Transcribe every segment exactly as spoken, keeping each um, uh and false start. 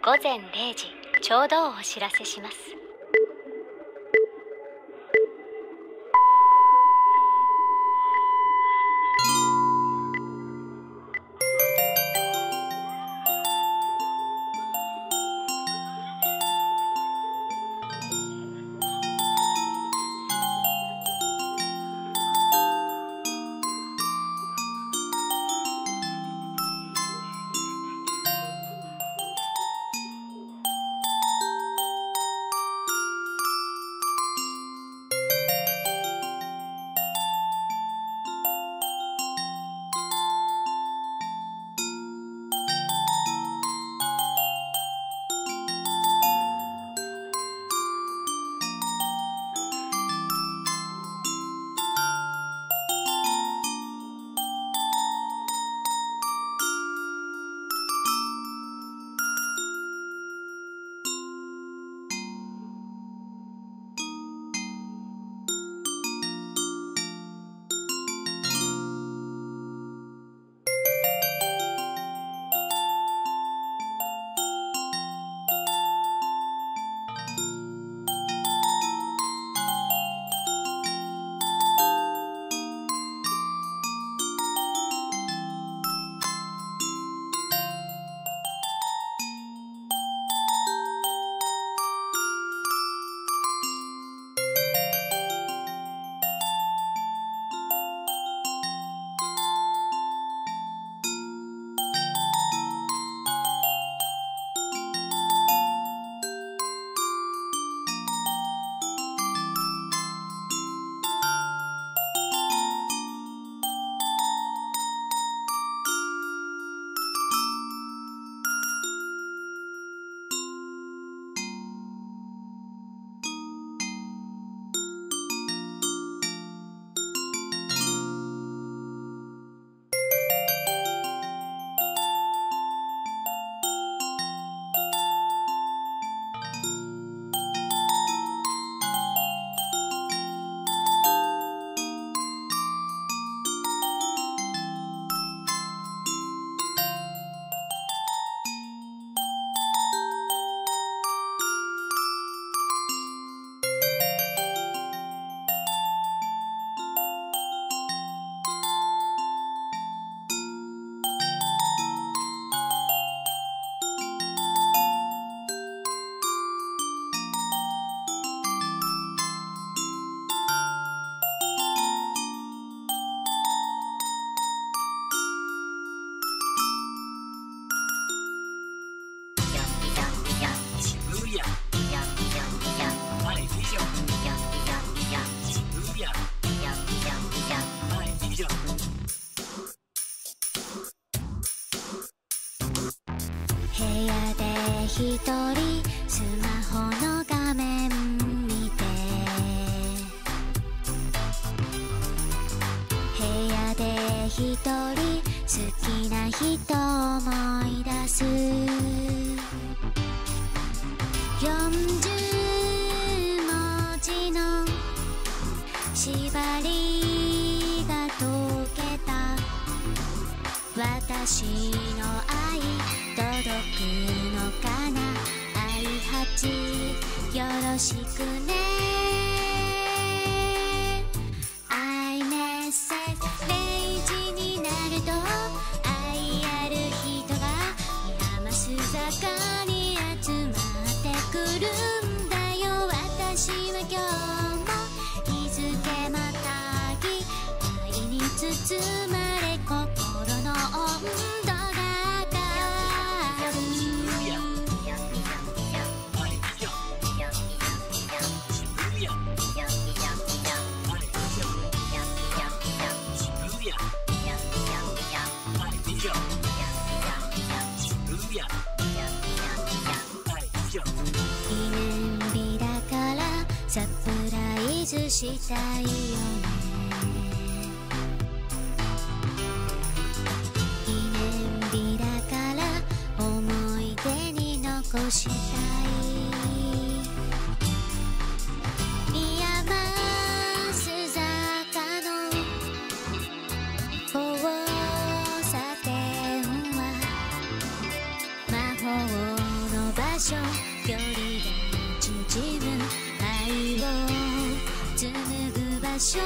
ごぜんれいじちょうどをお知らせします。 一人スマホの画面見て部屋で一人好きな人思い出すよんじゅうもじの縛りが解けた私の愛届くのかな愛八よろしくねアイメッセージれいじになると愛ある人が山須坂に集まってくるんだよ私は今日も日付またぎ愛に包まれ心の温度がサプライズしたいよね記念日だから思い出に残したい宮益坂の交差点は魔法の場場所距離が縮む愛を紡ぐ場所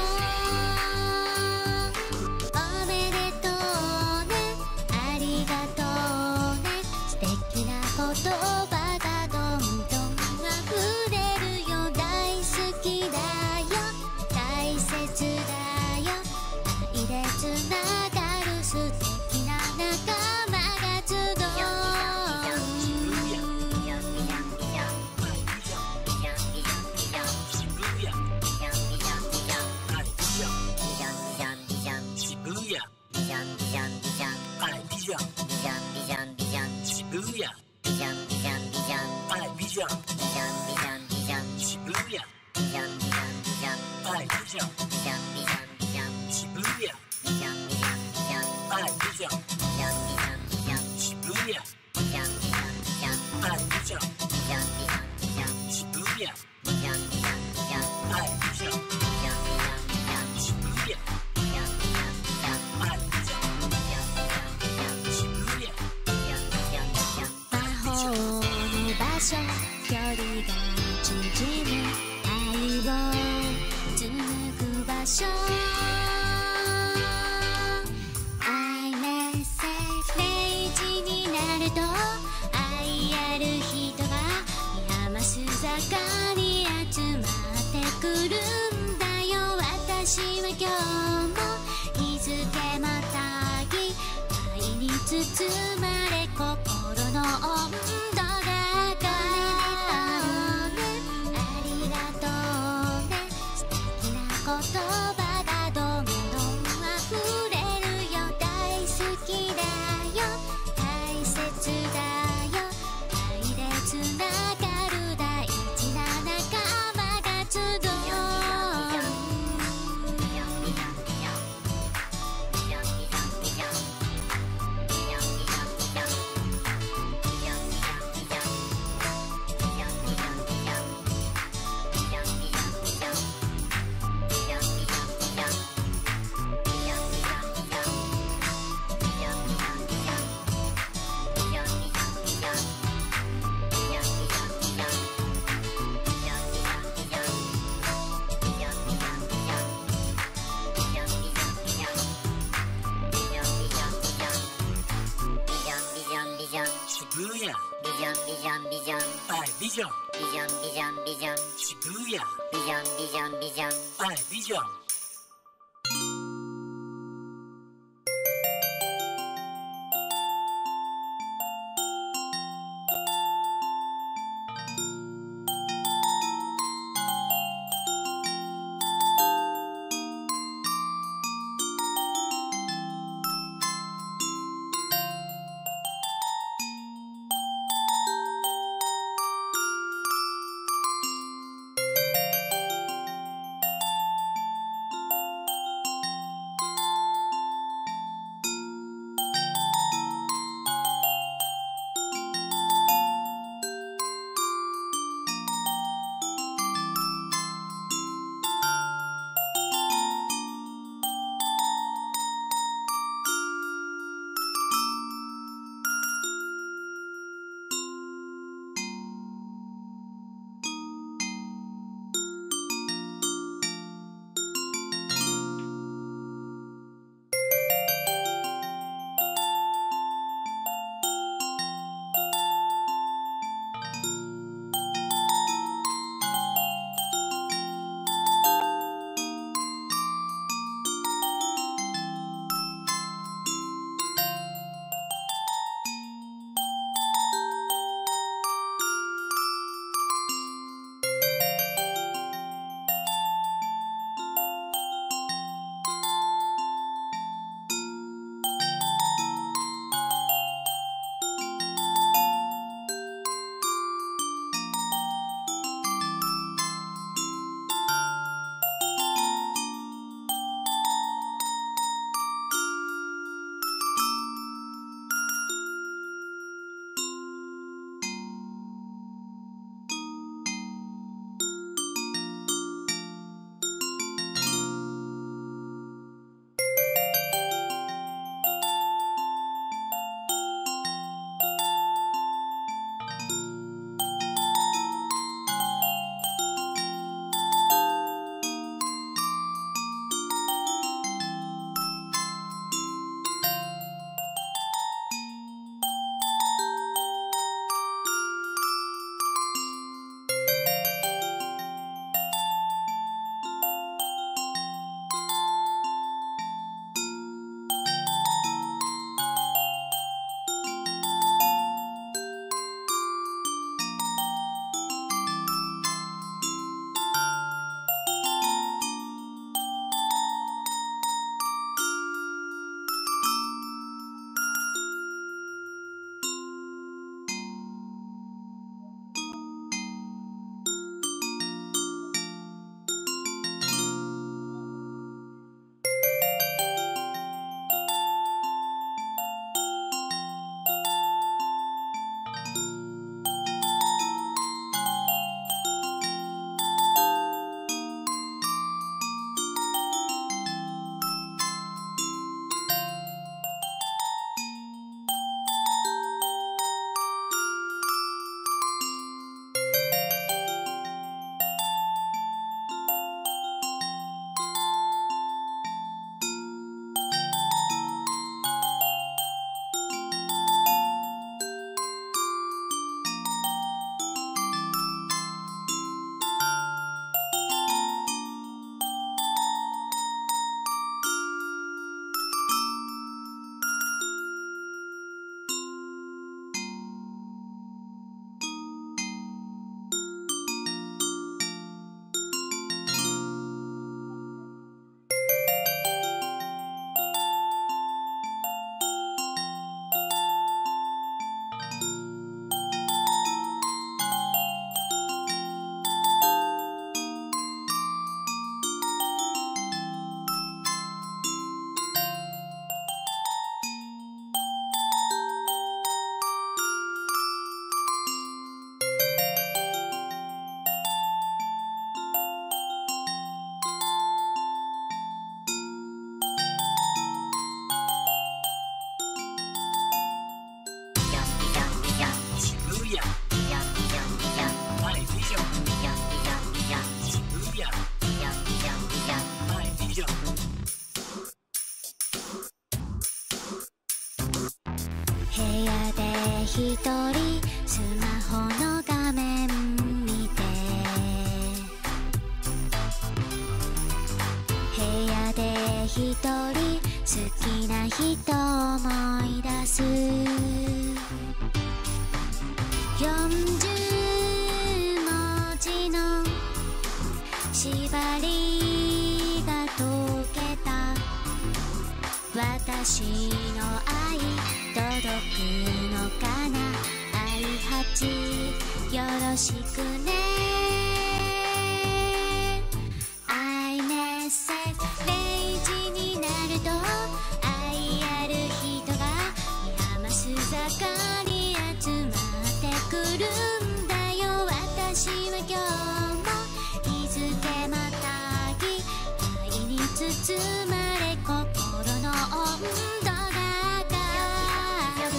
おめでとうねありがとうね素敵な言葉がどんどん溢れるよ大好きだよ大切だよ愛でつながる素敵な仲間が集う距離が縮む愛を紡ぐ場所 I message れいじになると愛ある人が山須坂に集まってくるんだよ私は今日も日付またぎ愛に包まれ心の温度言葉がどんどん溢れるよ大好きだよ大切だよ愛でつながる大事な仲間が集う一人スマホの画面見て部屋で一人好きな人思い出すよんじゅうもじの縛りが解けた私の愛届くのかな愛八よろしくね愛メッセージれいじになると愛ある人が山須坂に集まってくるんだよ私は今日も日付またぎ愛に包まれ心の温度が上がる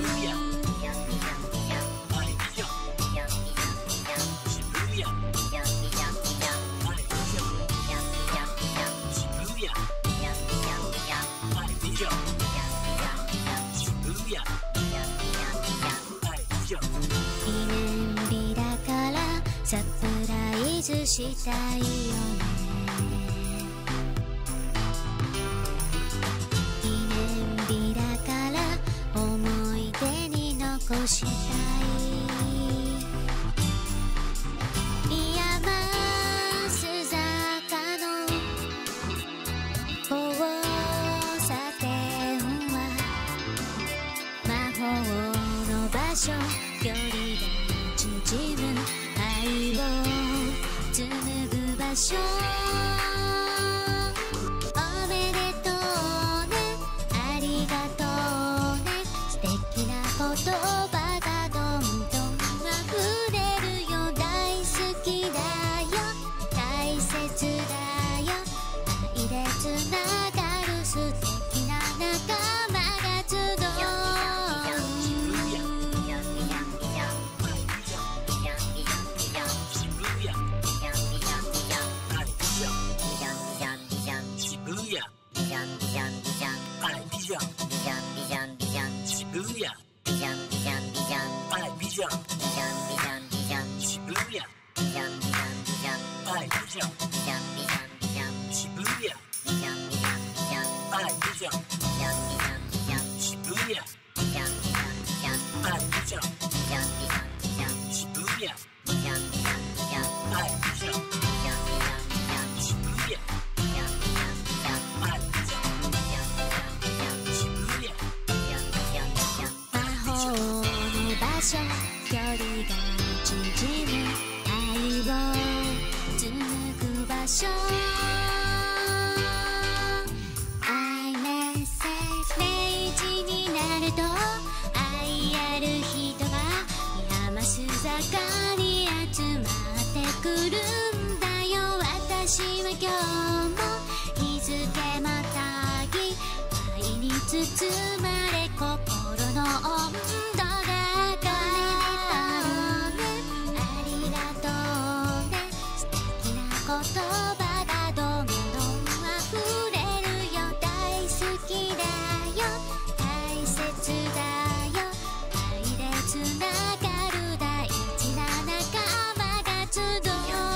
記念日だからサプライズしたいよね記念日だから思い出に残したい山須坂の交差点は魔法の場所距離が縮む愛を紡ぐ場所おめでとうねありがとうね素敵な言葉がどんどん溢れるよ大好きだよ大切だよ愛でつながる素敵な仲間が集う距離が縮む愛を紡ぐ場所愛メッセージれいじになると愛ある人が山須坂に集まってくるんだよ私は今日も日付またぎ愛に包まれ心の温度言葉がどんどん溢れるよ大好きだよ大切だよ愛でつながる大事な仲間が集う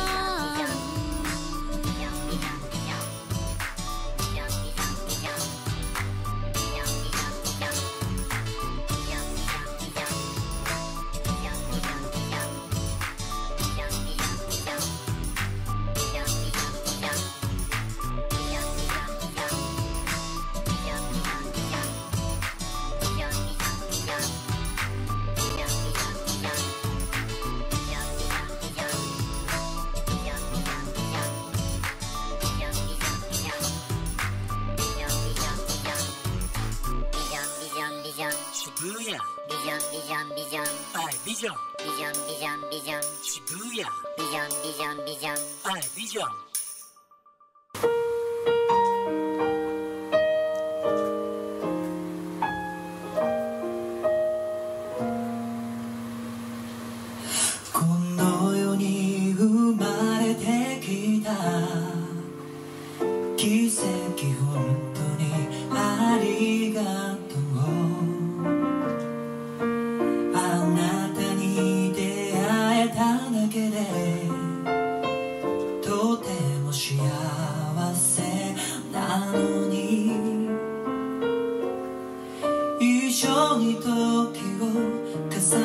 渋谷ビジョンビジョンビジョンはいビジョンビジョンビジョンビジョン渋谷ビジョンビジョンビジョンはいビジョンこの世に生まれてきた奇跡本当にありがとうあ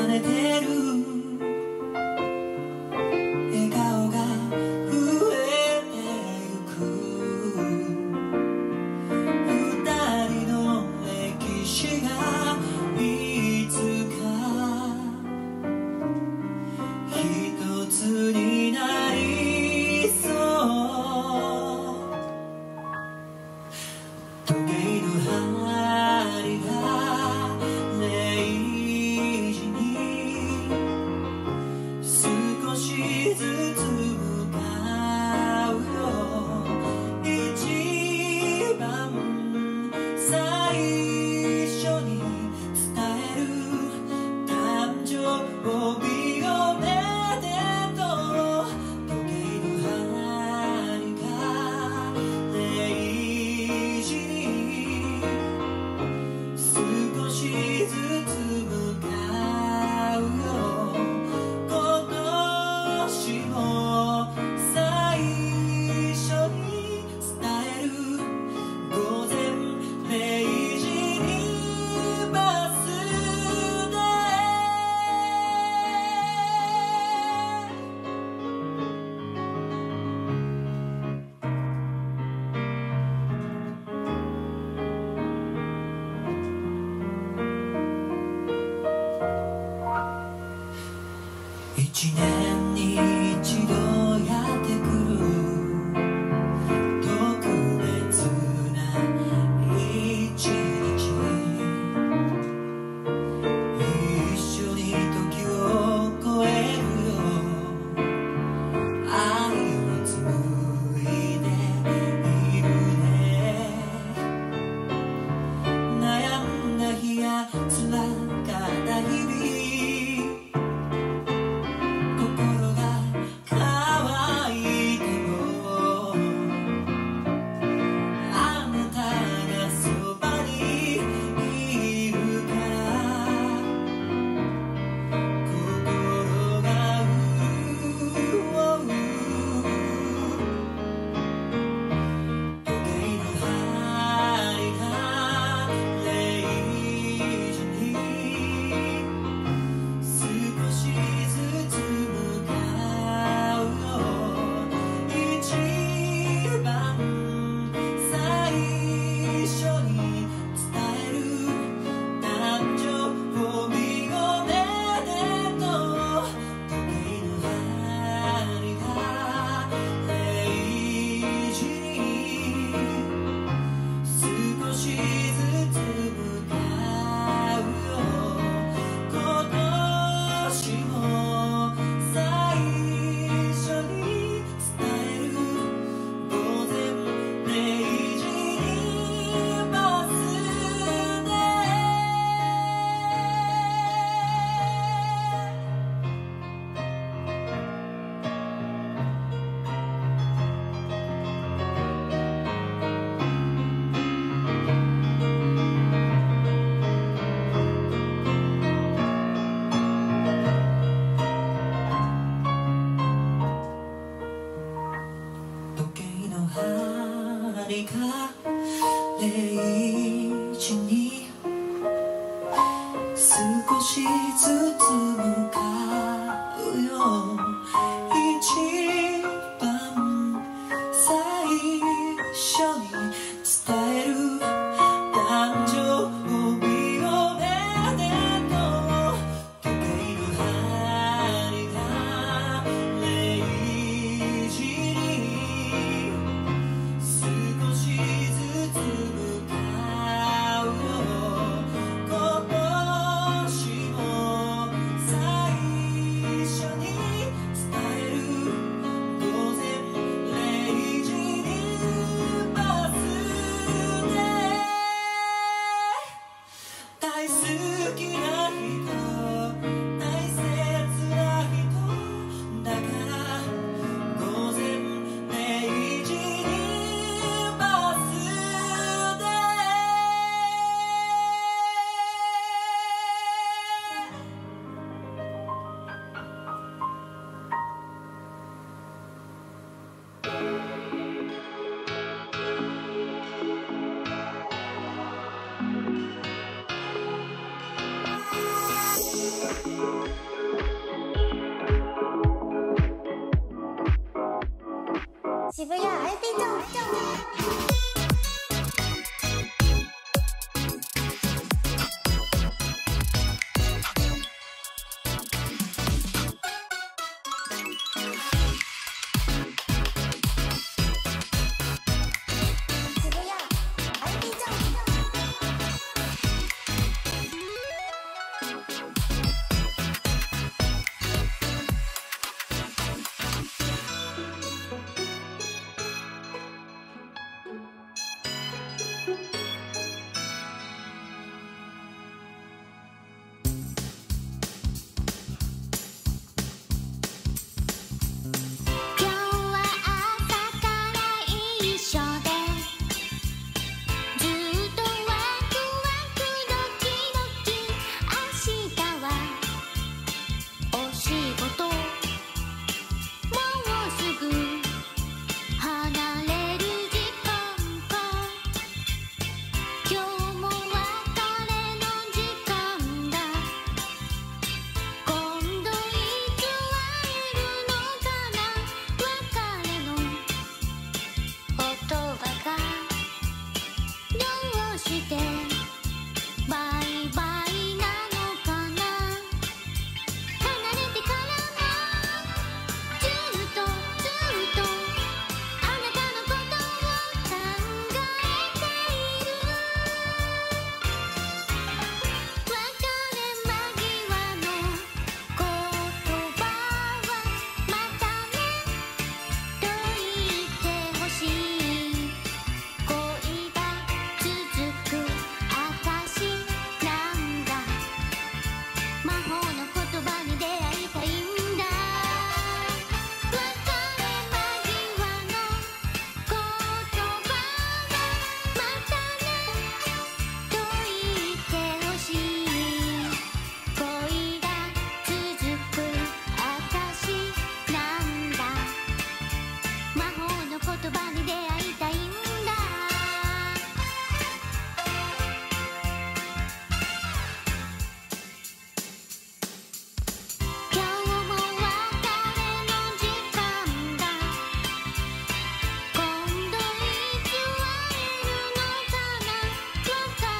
ねてる笑顔が増えてゆく二人の歴史がいつか一つになりそう時計の針がれいじに少しずつ向かうよ一番最初に伝える誕生日おめでとう時計の針がれいじに少しずつ向かうよ今年も最初に伝える午前れいじにバスで一年に一度やってくる特別な一日一緒に時を超えるよ愛を紡いでいるね悩んだ日や辛かった日々心が乾いてもあなたがそばにいるから心が潤う時計の針がれいじに少しずつ向かうよ一番最初に伝える誕生日おめでとう時計の針がれいじに少しずつ向かうよ今年も最初に伝える午前れいじにバスで時計の針がれいじに少しずつ向かうよ一番最初に伝える誕生日おめでとう時計の針がれいじに少しずつ向かうよ今年も最初に渋谷 アイピー ゾーン。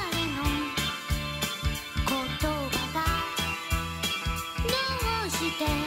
して